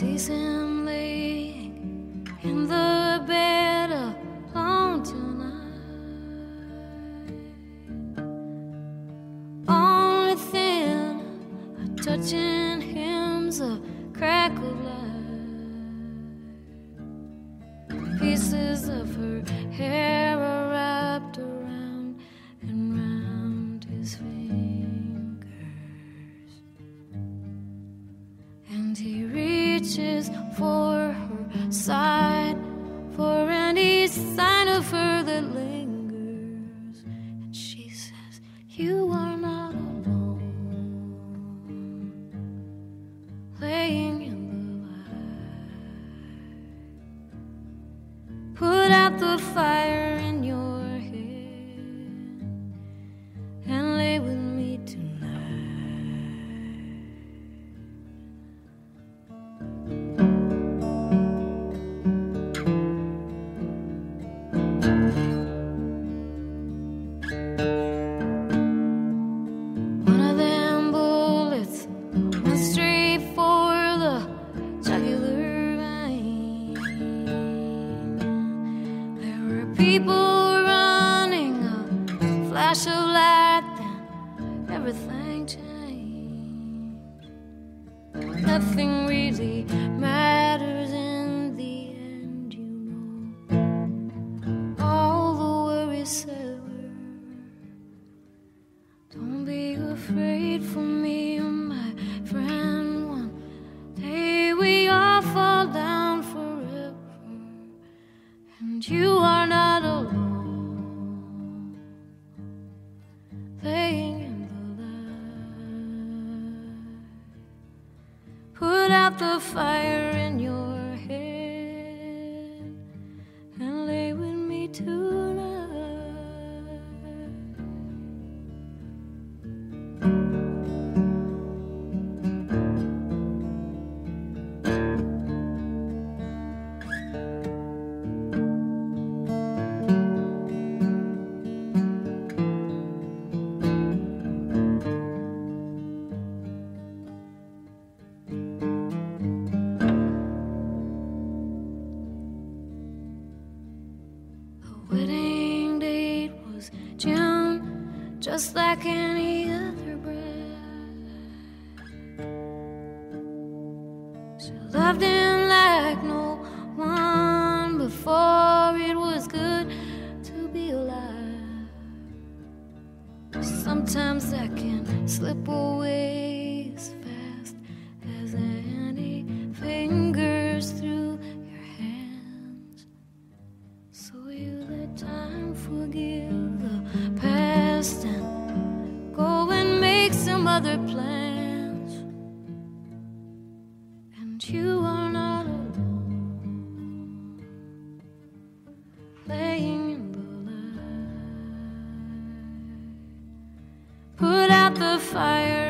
sees him laying in the bed alone tonight. Only thin, a touching hymns a crack of light. Pieces of her hair are wrapped around and round his fingers, and he reaches for her side for any sign of her that lingers, and she says, "You are not alone, laying in the light. Put out the fire in your head and lay with me tonight." One of them bullets went straight for the jugular vein. There were people running, a flash of light, then everything changed. Nothing really matters in the end, you know. All the worries sever. Don't be afraid for me, my friend. One day we all fall down forever, and you are not alone, laying in the light. Put out the fire in your head and lay with me tonight. The wedding date was June, just like any other bride. She loved him like no one before. It was good to be alive. Sometimes that can slip away as fast as any fingers through your hands. So you let time forgive the past and go and make some other plans. And you are not alone, laying in the light. Put out the fire